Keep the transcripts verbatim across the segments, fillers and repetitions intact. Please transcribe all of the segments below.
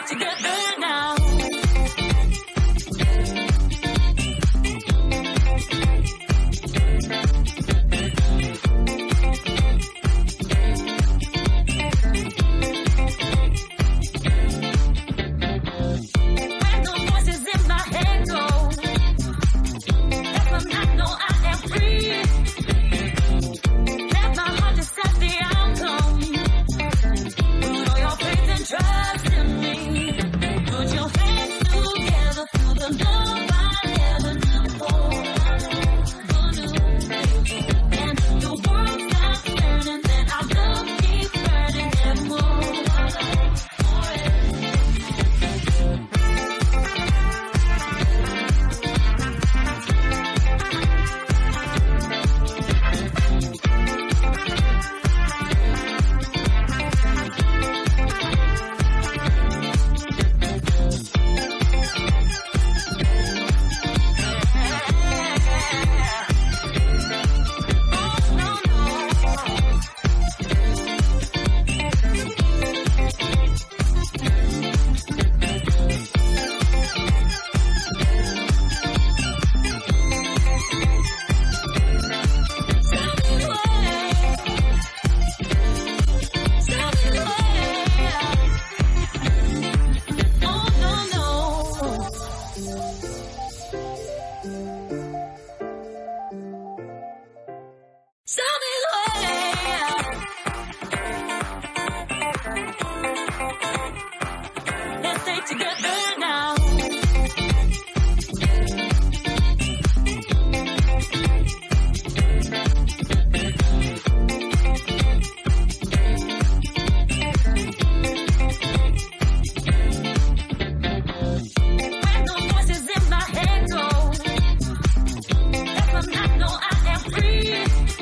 together now. When the voices in my head go, let them not know I am free. Let my heart decide the outcome. Put all your faith and trust in me. Put your hands together for the love I never knew before. And the world stops turning, then our love keeps burning evermore. Let's stay together now. When the voices in my head go, let them not know I am free.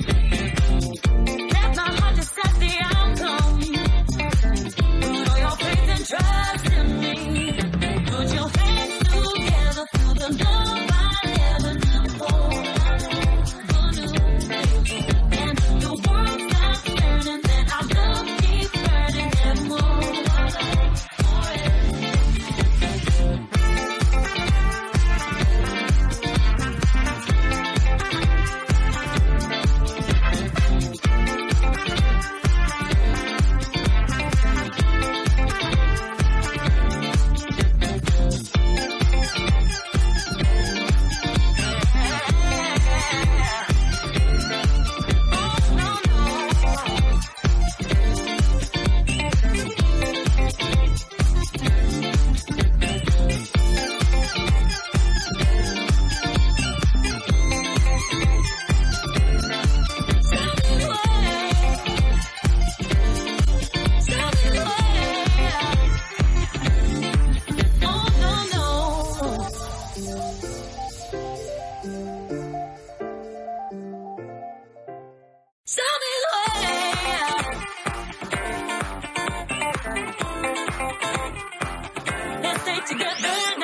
Let my heart decide the outcome. Put all your faith and trust in me. Put your hands together for the love I never knew before. And the world stops turning, then our love keeps burning evermore. Let's stay together.